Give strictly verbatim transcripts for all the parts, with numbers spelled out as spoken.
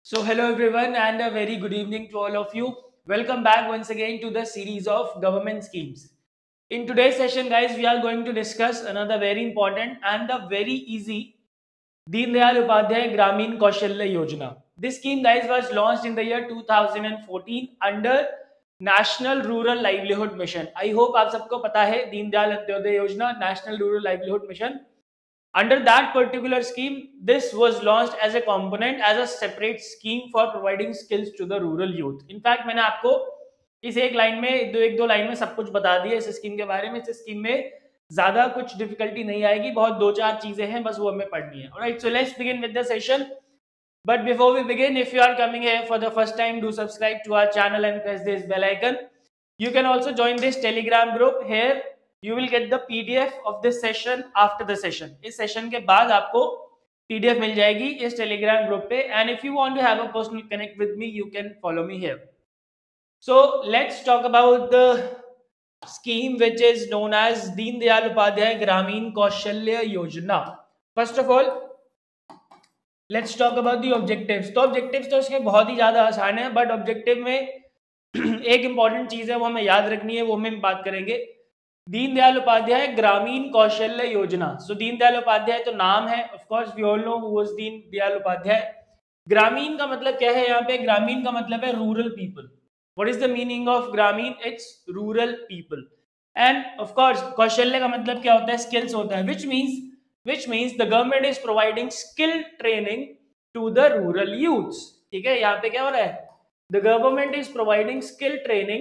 So, hello everyone, and a very good evening to all of you. Welcome back once again to the series of government schemes. In today's session, guys, we are going to discuss another very important and the very easy Deen Dayal Upadhyay Gramin Kaushalya Yojana. This scheme, guys, was launched in the year two thousand fourteen under National Rural Livelihood Mission. I hope आप सबको पता है दीन दयाल अंत्योदय योजना, National Rural Livelihood Mission. Under that particular scheme, this was launched as a component, as a separate scheme for providing skills to the rural youth. In fact, मैंने आपको इस एक line में दो एक दो लाइन में सब कुछ बता दिया इस स्कीम के बारे में. इस स्कीम में ज्यादा कुछ डिफिकल्टी नहीं आएगी, बहुत दो चार चीजें हैं, बस वो हमें पढ़नी है. Alright, so let's begin with the session. But before we begin, if you are coming here for the first time, do subscribe to our channel and press this bell icon. You can also join this Telegram group. Here you will get the P D F of this session after the session. इस session के बाद आपको P D F मिल जाएगी इस Telegram group पे. And if you want to have a personal connect with me, you can follow me here. So let's talk about the scheme which is known as Deen Dayal Upadhyay Gramin Kaushalya Yojana. First of all, let's talk about the objectives. तो objectives तो इसके बहुत ही ज़्यादा आसान है, but objective में एक important चीज़ है वो हमें याद रखनी है, वो हम बात करेंगे. दीन दयाल उपाध्याय ग्रामीण कौशल्य योजना. सो दीन दयाल उपाध्याय तो नाम है, of course we all know who was Deen Dayal Upadhyay. ग्रामीण का मतलब क्या है यहाँ पे? ग्रामीण का मतलब है rural people. What is the meaning of Grameen? It's rural people. And of course कौशल्य का मतलब क्या होता है? स्किल्स होता है, which means which means the government is providing skill training to the rural youths. ठीक है, यहाँ पे क्या हो रहा है? The government is providing skill training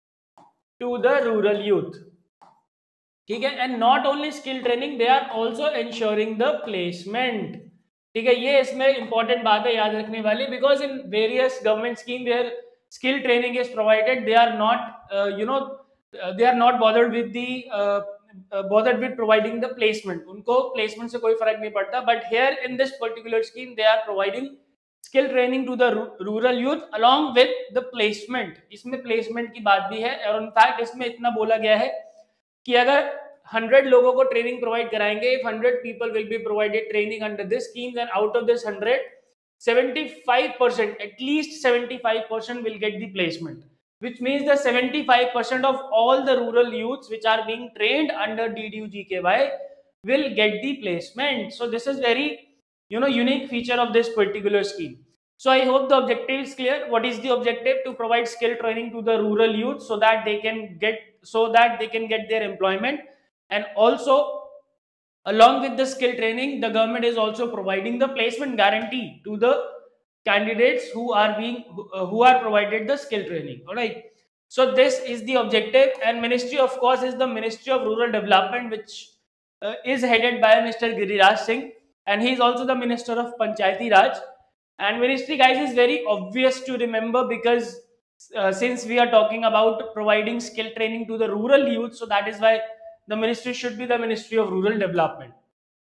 to the rural youth. ठीक है, and not only skill training, they are also ensuring the placement. ठीक है, ये इसमें important बात है याद रखने वाली, because in various government scheme where skill training is provided, they are not, uh, you know, uh, they are not bothered with the uh, Uh, bothered with providing the placement. उनको placement से कोई फर्क नहीं पड़ता, but here in this particular scheme they are providing skill training to the rural youth along with the placement. इसमें placement की बात भी है, और in fact इसमें इतना बोला गया है कि अगर हंड्रेड लोगों को ट्रेनिंग प्रोवाइड कराएंगे, if hundred people will be provided training under this scheme, then out of this hundred, seventy-five percent, at least seventy-five percent will get the placement. Which means the seventy-five percent of all the rural youths which are being trained under D D U G K Y will get the placement. So this is very, you know, unique feature of this particular scheme. So I hope the objective is clear. What is the objective? To provide skill training to the rural youth so that they can get so that they can get their employment. And also, along with the skill training, the government is also providing the placement guarantee to the candidates who are being uh, who are provided the skill training. All right, so this is the objective. And ministry, of course, is the Ministry of Rural Development, which uh, is headed by Mr. Giriraj Singh, and he is also the Minister of Panchayati Raj. And ministry, guys, is very obvious to remember, because uh, since we are talking about providing skill training to the rural youth, so that is why the ministry should be the Ministry of Rural Development.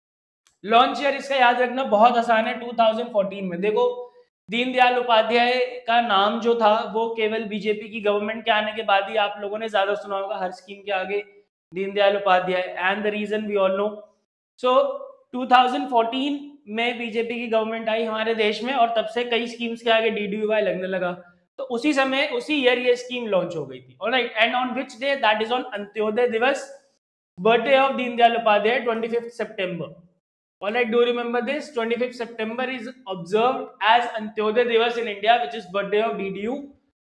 Launch year इसका याद रखना बहुत आसान है, to thousand fourteen में. देखो, दीनदयाल उपाध्याय का नाम जो था वो केवल बीजेपी की गवर्नमेंट के आने के बाद ही आप लोगों ने ज्यादा सुना होगा, हर स्कीम के आगे Deendayal Upadhyay. And the reason we all know. So two thousand fourteen में बीजेपी की गवर्नमेंट आई हमारे देश में, और तब से कई स्कीम्स के आगे डीडीयूवाई लगने लगा. तो उसी समय उसी ईयर ये स्कीम लॉन्च हो गई थी. Alright, and on which day? That is on Antyodaya Diwas, birthday of Deendayal Upadhyay, twenty fifth September. All right, do remember this. twenty-fifth September is observed as Antyodaya Divas in India, which is birthday of D D U.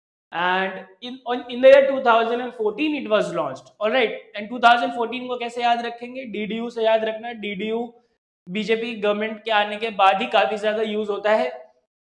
And in on, in the year two thousand fourteen it was launched. All right, and two thousand fourteen को कैसे याद रखेंगे? D D U से याद रखना. D D U BJP government के आने के बाद ही काफी ज्यादा यूज होता है.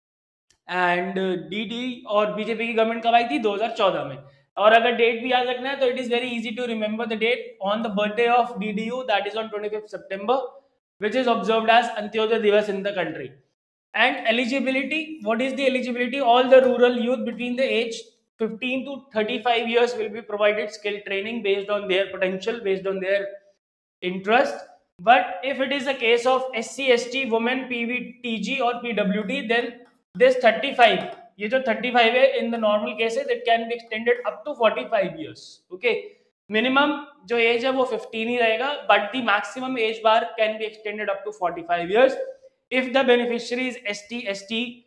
एंड D D और बीजेपी की गवर्नमेंट कब आई थी? दो हज़ार चौदह में. और अगर डेट भी याद रखना है तो it is very easy to remember the date. On the birthday of D D U, that is on twenty-fifth September, which is observed as Antyodaya Divas in the country. And eligibility, what is the eligibility? All the rural youth between the age fifteen to thirty-five years will be provided skill training based on their potential, based on their interest. But if it is a case of S C, S T, women, P V T G or P W D, then this thirty-five, ये जो thirty-five है, in the normal cases it can be extended up to forty-five years. Okay, minimum जो age है वो fifteen ही रहेगा, but the maximum age bar can be extended up to forty five years if the beneficiary is ST, ST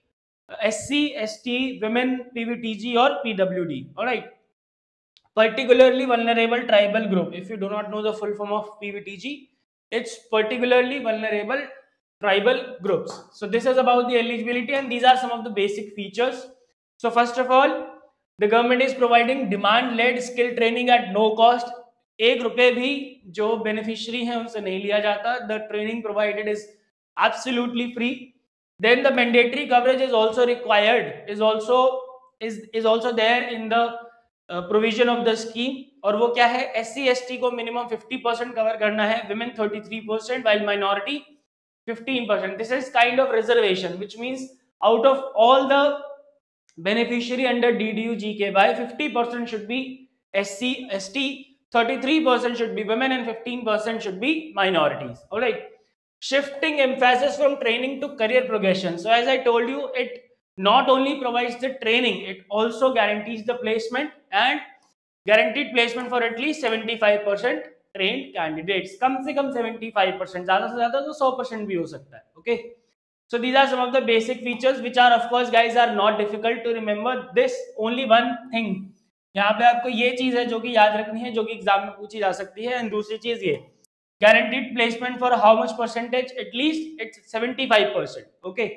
S C, S T, women, P V T G or P W D. Alright. Particularly vulnerable tribal group. If you do not know the full form of P V T G, it's particularly vulnerable tribal groups. So this is about the eligibility, and these are some of the basic features. So first of all, the government is providing demand-led skill training at no cost. एक रुपए भी जो beneficiary है उनसे नहीं लिया जाता. The training provided is absolutely free. Then the mandatory coverage is also required, is also is is also there in the provision of the scheme. और वो क्या है, एस सी एस टी को मिनिमम फिफ्टी परसेंट कवर करना है, women thirty three percent, while minority fifteen percent. This is kind of reservation which means out of all the beneficiary under D D U G K Y, fifty percent should be S C S T, thirty-three percent should be women, and fifteen percent should be minorities. All right. Shifting emphasis from training to career progression. So as I told you, it not only provides the training, it also guarantees the placement, and guaranteed placement for at least seventy-five percent trained candidates. कम से कम seventy-five percent, ज़्यादा से ज़्यादा तो one hundred percent भी हो सकता है. Okay. So these are some of the basic features which are, of course guys, are not difficult to remember. This only one thing, यहाँ पे आपको ये चीज है जो कि याद रखनी है, जो कि एग्जाम में पूछी जा सकती है. एंड दूसरी चीज ये guaranteed placement for how much percentage, at least it's seventy-five percent. Okay.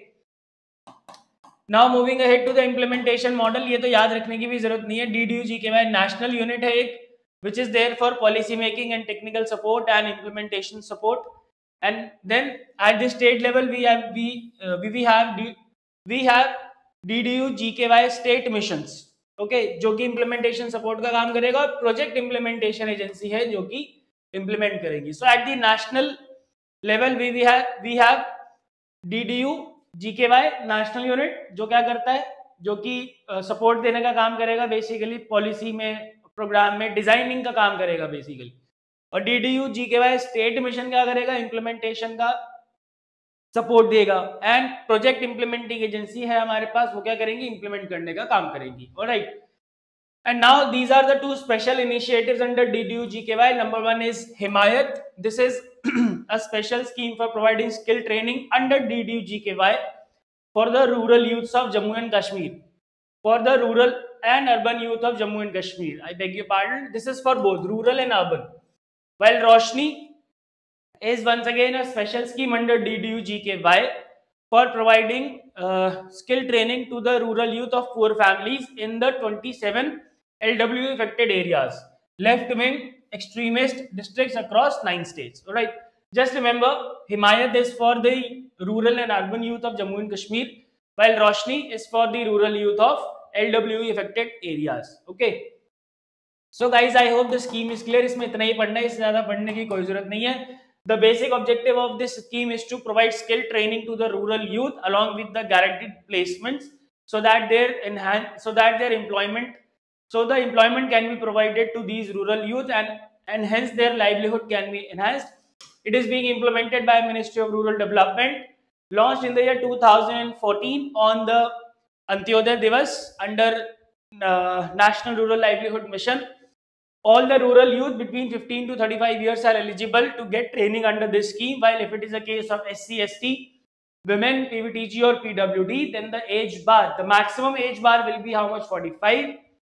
Now moving ahead to the implementation model. ये तो याद रखने की भी जरूरत नहीं है. D D U G K Y national unit है एक, which is there for policy making and technical support and implementation support. And then at the state level we have we uh, we, we have D, we have D D U G K Y state missions. Okay, जो कि implementation support का काम करेगा, और project implementation agency है जो कि implement करेगी. So at the national level we we have we have D D U G K Y national unit, जो क्या करता है, जो कि सपोर्ट uh, देने का काम करेगा, बेसिकली पॉलिसी में, प्रोग्राम में डिजाइनिंग का काम करेगा बेसिकली. और D D U G K Y state mission क्या करेगा, इम्प्लीमेंटेशन का सपोर्ट देगा. एंड प्रोजेक्ट इम्प्लीमेंटिंग एजेंसी है हमारे पास, वो क्या करेंगी, इम्प्लीमेंट करने का काम करेंगी. Alright. And now these are the two special initiatives under D D U G K Y. Number one is Himayat. This is a special scheme for providing skill training under D D U G K Y for the rural youths of Jammu and Kashmir. For the rural and urban youth of Jammu and Kashmir. I beg your pardon. This is for both rural and urban. While Roshni is once again a special scheme under D D U G K Y for providing uh, skill training to the rural youth of poor families in the twenty-seven L W affected areas, left wing extremist districts across nine states. All right. Just remember, Himayat is for the rural and urban youth of Jammu and Kashmir, while Roshni is for the rural youth of L W affected areas. Okay. So guys, I hope the scheme is clear. इसमें इतना ही पढ़ना है, इससे ज़्यादा पढ़ने की कोई ज़रूरत नहीं है. The basic objective of this scheme is to provide skill training to the rural youth along with the guaranteed placements, so that their enhance, so that their employment, so the employment can be provided to these rural youth, and and hence their livelihood can be enhanced. It is being implemented by Ministry of Rural Development, launched in the year two thousand fourteen on the Antyodaya Divas under uh, National Rural Livelihood Mission. All the rural youth between fifteen to thirty-five years are eligible to get training under this scheme, while if it is a case of S C S T, women, P V T G or P W D, then the age bar, the maximum age bar will be how much, forty-five.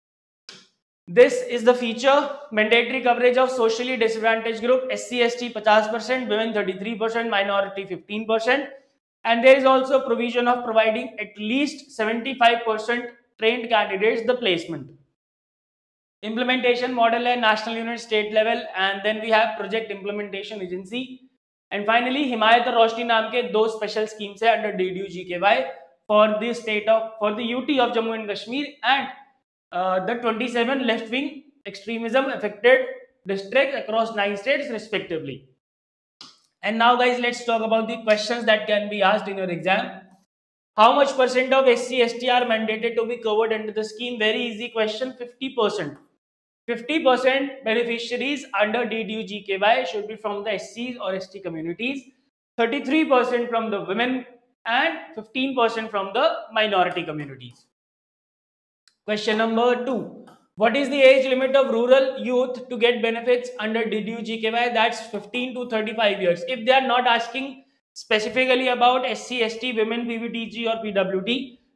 This is the feature. Mandatory coverage of socially disadvantaged group, S C S T fifty percent, women thirty-three percent, minority fifteen percent. And there is also provision of providing at least seventy-five percent trained candidates the placement. Implementation model है national unit, state level, and then we have project implementation agency, and finally हिमायत और रोशनी नाम के दो special schemes है under D D U G K Y for the state of, for the U T of Jammu and Kashmir and uh, the twenty-seven left wing extremism affected districts across nine states respectively. And now guys, let's talk about the questions that can be asked in your exam. How much percent of S C S T are mandated to be covered under the scheme? Very easy question, fifty percent. fifty percent beneficiaries under D D U G K Y should be from the S Cs or S T communities, thirty-three percent from the women, and fifteen percent from the minority communities. Question number two. What is the age limit of rural youth to get benefits under D D U G K Y? That's fifteen to thirty-five years. If they are not asking specifically about S C, S T, women, P V T G or P W D,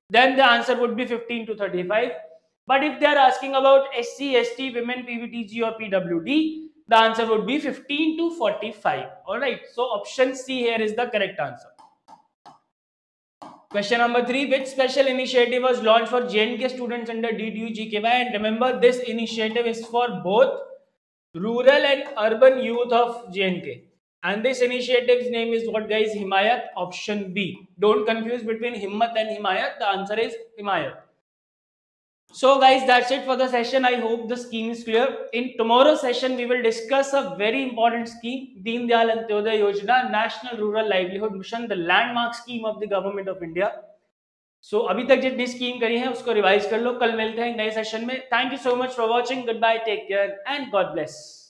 then the answer would be fifteen to thirty-five. But if they are asking about S C, S T, women, P V T G or P W D, the answer would be fifteen to forty-five. Alright, so option C here is the correct answer. Question number three, which special initiative was launched for J and K students under D D U G K Y? And remember, this initiative is for both rural and urban youth of J and K. And this initiative's name is what, guys? Himayat, option B. Don't confuse between Himmat and Himayat. The answer is Himayat. So guys, that's it for the session. I hope the scheme is clear. In tomorrow's session, we will discuss a very important scheme, Deen Dayal Antyodaya Yojana, National Rural Livelihood Mission, the landmark scheme of the government of India. So अभी तक जितनी scheme करी है उसको revise कर लो. कल मिलते हैं नए सेशन में. Thank you so much for watching. Goodbye, take care and God bless.